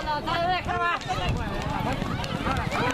Hãy subscribe cho kênh Ghiền Mì Gõ để không bỏ lỡ những video hấp dẫn.